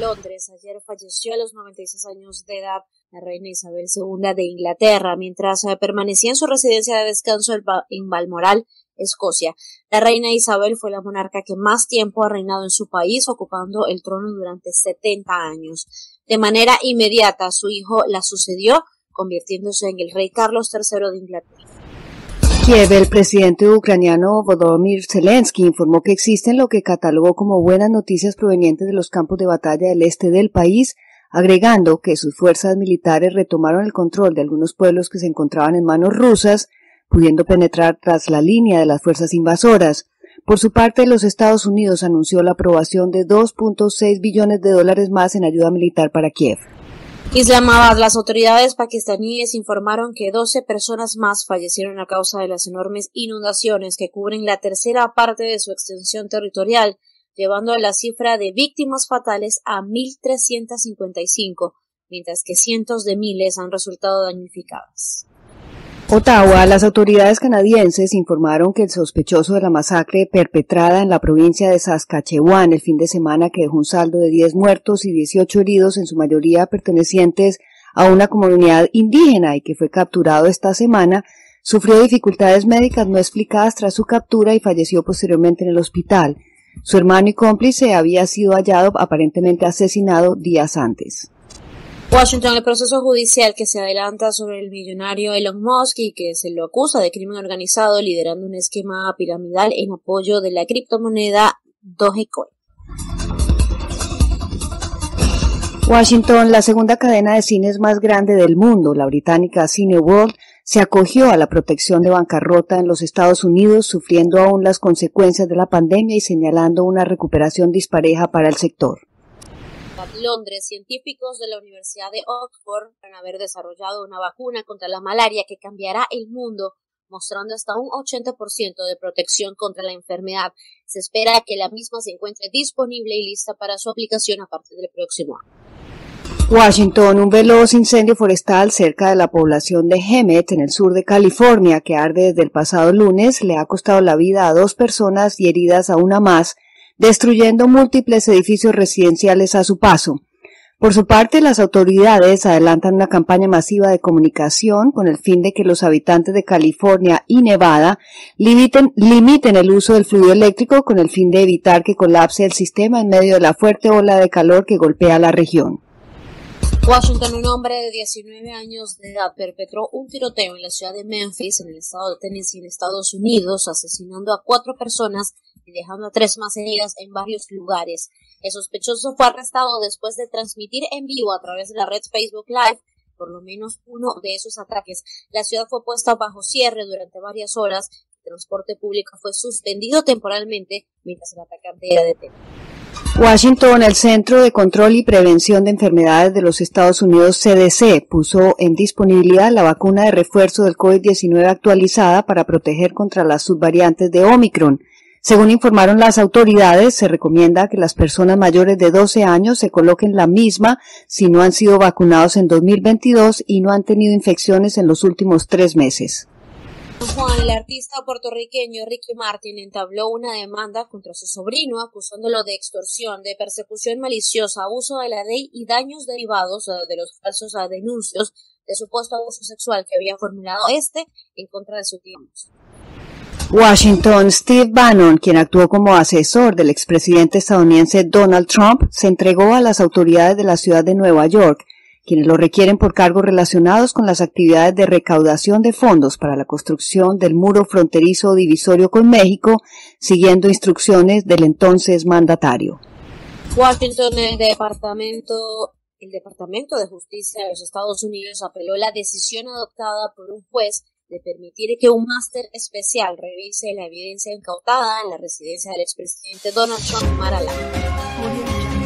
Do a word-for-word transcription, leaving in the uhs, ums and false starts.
Londres. Ayer falleció a los noventa y seis años de edad la reina Isabel segunda de Inglaterra, mientras permanecía en su residencia de descanso en Balmoral, Escocia. La reina Isabel fue la monarca que más tiempo ha reinado en su país, ocupando el trono durante setenta años. De manera inmediata, su hijo la sucedió, convirtiéndose en el rey Carlos tercero de Inglaterra. Kiev, el presidente ucraniano Volodymyr Zelensky informó que existen lo que catalogó como buenas noticias provenientes de los campos de batalla del este del país, agregando que sus fuerzas militares retomaron el control de algunos pueblos que se encontraban en manos rusas, pudiendo penetrar tras la línea de las fuerzas invasoras. Por su parte, los Estados Unidos anunció la aprobación de dos punto seis billones de dólares más en ayuda militar para Kiev. Islamabad, las autoridades pakistaníes informaron que doce personas más fallecieron a causa de las enormes inundaciones que cubren la tercera parte de su extensión territorial, llevando la cifra de víctimas fatales a mil trescientas cincuenta y cinco, mientras que cientos de miles han resultado damnificadas. Ottawa, las autoridades canadienses informaron que el sospechoso de la masacre perpetrada en la provincia de Saskatchewan el fin de semana, que dejó un saldo de diez muertos y dieciocho heridos, en su mayoría pertenecientes a una comunidad indígena, y que fue capturado esta semana, sufrió dificultades médicas no explicadas tras su captura y falleció posteriormente en el hospital. Su hermano y cómplice había sido hallado aparentemente asesinado días antes. Washington, el proceso judicial que se adelanta sobre el millonario Elon Musk y que se lo acusa de crimen organizado liderando un esquema piramidal en apoyo de la criptomoneda Dogecoin. Washington, la segunda cadena de cines más grande del mundo, la británica Cineworld, se acogió a la protección de bancarrota en los Estados Unidos, sufriendo aún las consecuencias de la pandemia y señalando una recuperación dispareja para el sector. Londres, científicos de la Universidad de Oxford van a haber desarrollado una vacuna contra la malaria que cambiará el mundo, mostrando hasta un ochenta por ciento de protección contra la enfermedad. Se espera que la misma se encuentre disponible y lista para su aplicación a partir del próximo año. Washington, un veloz incendio forestal cerca de la población de Hemet, en el sur de California, que arde desde el pasado lunes, le ha costado la vida a dos personas y heridas a una más, destruyendo múltiples edificios residenciales a su paso. Por su parte, las autoridades adelantan una campaña masiva de comunicación con el fin de que los habitantes de California y Nevada limiten, limiten el uso del fluido eléctrico con el fin de evitar que colapse el sistema en medio de la fuerte ola de calor que golpea la región. Washington, un hombre de diecinueve años de edad perpetró un tiroteo en la ciudad de Memphis, en el estado de Tennessee, en Estados Unidos, asesinando a cuatro personas y dejando a tres más heridas en varios lugares. El sospechoso fue arrestado después de transmitir en vivo a través de la red Facebook Live por lo menos uno de esos ataques. La ciudad fue puesta bajo cierre durante varias horas. El transporte público fue suspendido temporalmente mientras el atacante era detenido. Washington, el Centro de Control y Prevención de Enfermedades de los Estados Unidos, C D C, puso en disponibilidad la vacuna de refuerzo del COVID diecinueve actualizada para proteger contra las subvariantes de Omicron. Según informaron las autoridades, se recomienda que las personas mayores de doce años se coloquen la misma si no han sido vacunados en dos mil veintidós y no han tenido infecciones en los últimos tres meses. Juan, el artista puertorriqueño Ricky Martin entabló una demanda contra su sobrino acusándolo de extorsión, de persecución maliciosa, abuso de la ley y daños derivados de los falsos denuncios de supuesto abuso sexual que había formulado este en contra de su tío. Washington, Steve Bannon, quien actuó como asesor del expresidente estadounidense Donald Trump, se entregó a las autoridades de la ciudad de Nueva York, quienes lo requieren por cargos relacionados con las actividades de recaudación de fondos para la construcción del muro fronterizo divisorio con México, siguiendo instrucciones del entonces mandatario. Washington, el departamento, el Departamento de Justicia de los Estados Unidos apeló la decisión adoptada por un juez de permitir que un máster especial revise la evidencia incautada en la residencia del expresidente Donald Trump en Mar-a-Lago.